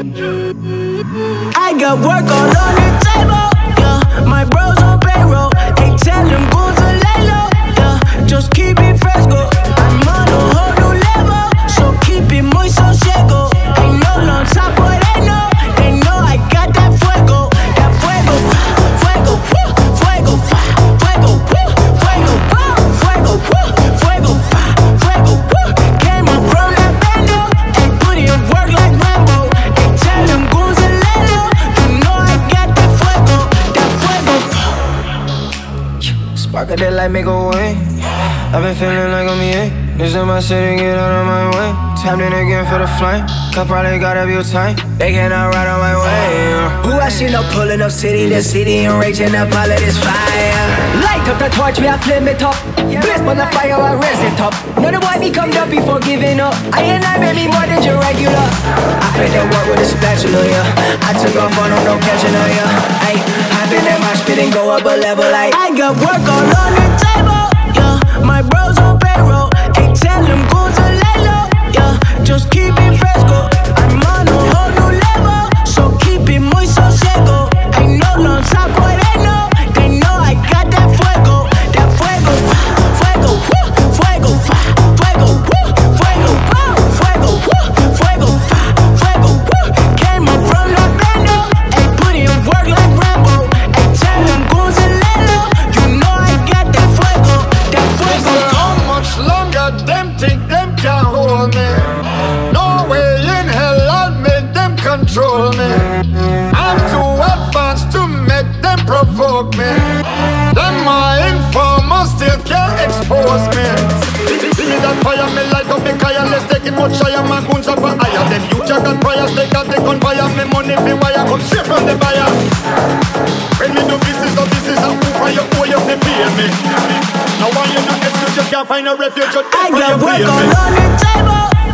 I got work all on the table, yeah. My bros on payroll, they tell them go to lay low, yeah. Just keep it fresco, I'm on a whole new level, so keep it muy sosiego. Ain't no long top, but they know I got that fuego, fuego, fuego, fuego, fuego, fuego, fuego, fuego, came up from that bando and put in work like Rambo. They tell them goons and lelo, you know I got that fuego, Spark of that light, make a way. I've been feeling like I'm EA. This is my city, get out of my way. Tapped in again for the flame. Cup probably got a view tight. They cannot ride on my way. Who I seen up pulling up city to city and raging up all of this fire. Light up the torch, we a flame it up. Blaze on the fire, I raise it up. Know the boy become up before giving up. I and I baby more than your regular. I played that work with a spatula, yeah. I took off on them, no catching her, yeah. Ay, hop in that my spit and go up a level like I got work all on the table, yeah. My bros on payroll, they tell them go to lay low, yeah. Just keep it fresco, I'm on a whole new level, so keep it muy sosiego. Ain't no long top, boy, they know I got that fuego, fuego, fuego, fuego, fuego, fuego, fuego, fuego, came up from that bando and put in work like Rambo. Ain't tell them goons and lelo, you know I got that fuego, How much longer them think them can hold me? No way in hell I'll make them control me. I'm too advanced to make them provoke me. Them my informers still can't expose me. See that fire, me light up the fire. Let's take it much higher, my goons up higher. Them you check and prayers, they got the gunfire. Me money be wire, come straight from the buyer. When me do business, no business, I'm who for you, who you pay me. Now why you not excuse, you can't find a refuge, I got work all on the table.